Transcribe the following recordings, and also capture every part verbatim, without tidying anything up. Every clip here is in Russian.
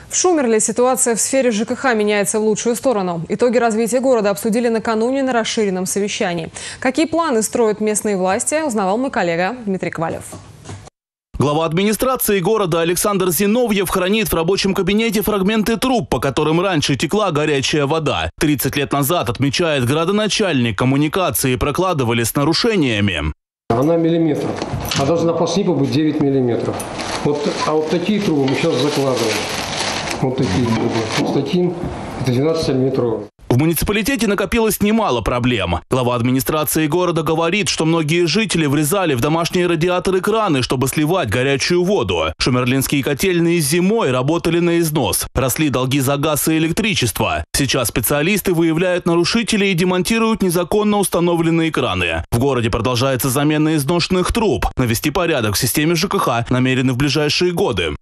В Шумерле ситуация в сфере ЖКХ меняется в лучшую сторону. Итоги развития города обсудили накануне на расширенном совещании. Какие планы строят местные власти, узнавал мой коллега Дмитрий Ковалев. Глава администрации города Александр Зиновьев хранит в рабочем кабинете фрагменты труб, по которым раньше текла горячая вода. тридцать лет назад, отмечает градоначальник, коммуникации прокладывали с нарушениями. Она миллиметр, а должна по снипу быть девять миллиметров. Вот, а вот такие трубы мы сейчас закладываем. Вот такие трубы. Вот с таким это двенадцать миллиметров. В муниципалитете накопилось немало проблем. Глава администрации города говорит, что многие жители врезали в домашние радиаторы краны, чтобы сливать горячую воду. Шумерлинские котельные зимой работали на износ. Росли долги за газ и электричество. Сейчас специалисты выявляют нарушителей и демонтируют незаконно установленные краны. В городе продолжается замена изношенных труб. Навести порядок в системе ЖКХ намерены в ближайшие годы.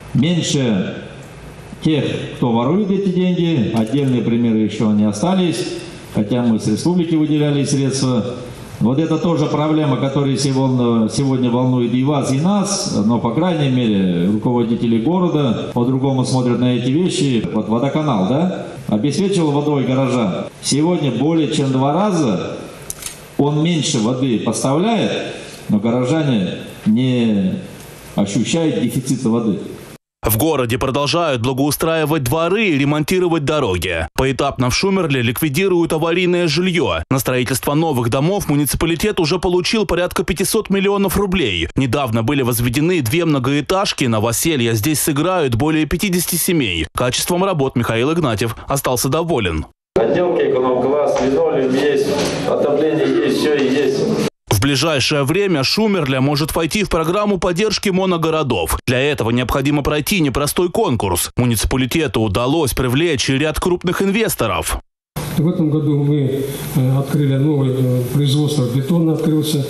Меньше тех, кто ворует эти деньги, отдельные примеры еще не остались, хотя мы с республики выделяли средства. Вот это тоже проблема, которая сегодня волнует и вас, и нас, но, по крайней мере, руководители города по-другому смотрят на эти вещи. Вот водоканал, да, обеспечил водой горожан. Сегодня более чем два раза он меньше воды поставляет, но горожане не ощущают дефицита воды. В городе продолжают благоустраивать дворы и ремонтировать дороги. Поэтапно в Шумерле ликвидируют аварийное жилье. На строительство новых домов муниципалитет уже получил порядка пятисот миллионов рублей. Недавно были возведены две многоэтажки. Новоселье здесь сыграют более пятидесяти семей. Качеством работ Михаил Игнатьев остался доволен. Отделки, эконом-класс, линолеум есть, отопление есть, все есть. В ближайшее время Шумерля может войти в программу поддержки моногородов. Для этого необходимо пройти непростой конкурс. Муниципалитету удалось привлечь ряд крупных инвесторов. В этом году мы открыли новое производство бетона, открылся.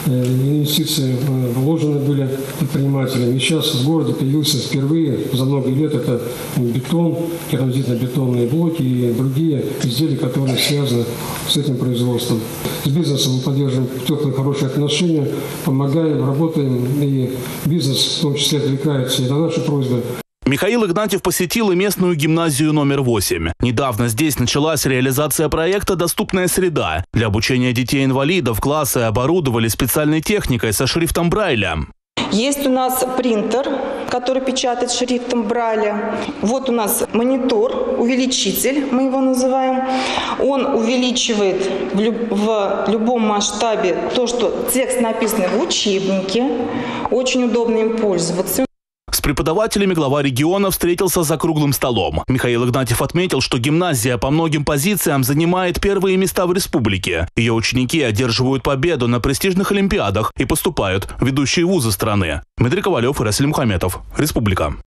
Инвестиции вложены были предпринимателями. И сейчас в городе появился впервые за много лет это бетон, керамзитно-бетонные блоки и другие изделия, которые связаны с этим производством. С бизнесом мы поддерживаем теплые, хорошие отношения, помогаем, работаем, и бизнес в том числе отвлекается. Это наша просьба. Михаил Игнатьев посетил и местную гимназию номер восемь. Недавно здесь началась реализация проекта «Доступная среда». Для обучения детей-инвалидов классы оборудовали специальной техникой со шрифтом Брайля. Есть у нас принтер, который печатает шрифтом Брайля. Вот у нас монитор, увеличитель, мы его называем. Он увеличивает в, люб в любом масштабе то, что текст написан в учебнике. Очень удобно им пользоваться. С преподавателями глава региона встретился за круглым столом. Михаил Игнатьев отметил, что гимназия по многим позициям занимает первые места в республике. Ее ученики одерживают победу на престижных олимпиадах и поступают в ведущие вузы страны. Дмитрий Ковалев и Расиль Мухаметов. Республика.